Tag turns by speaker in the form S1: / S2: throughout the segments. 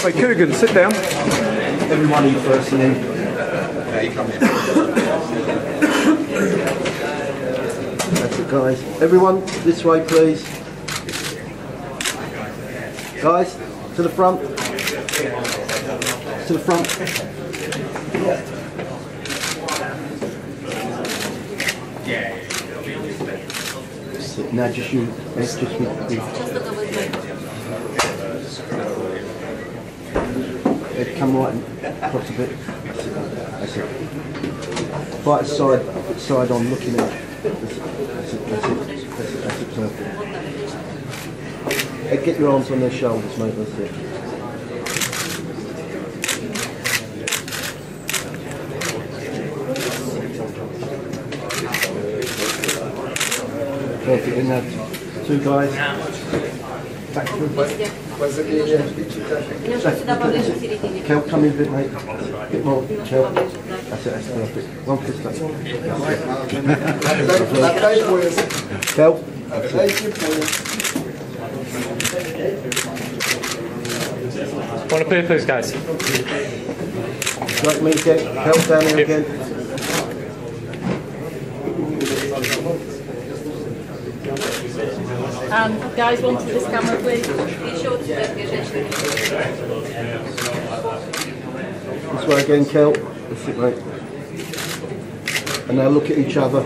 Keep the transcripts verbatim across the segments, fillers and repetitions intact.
S1: Hey, Coogan, sit down.
S2: Everyone in first and then. Yeah, you come in. That's it, guys. Everyone, this way, please. Guys, to the front. To the front. Now just you, it's just me. Head come right across a bit. That's it. That's it. Right side, side on, looking out. That's it. That's it. That's it. That's it. That's it. Perfect. Hey, get your arms on their shoulders, mate. That's it. Perfect. In that, two guys. Back to Kel, come in a bit, mate. A bit more, Kel. That's it, that's perfect. One fist up. Kel.
S3: Want to play those guys?
S2: Like me again. Kel down here again.
S4: Um, guys, one to this camera, please.
S2: This way again, Kel. That's it, mate. And now look at each other.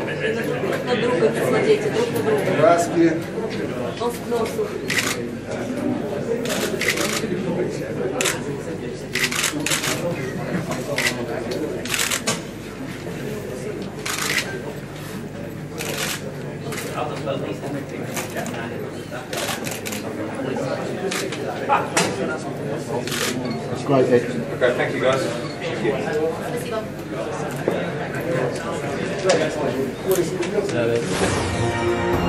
S2: That's great, Ed.
S1: Okay, thank you guys. Thank you.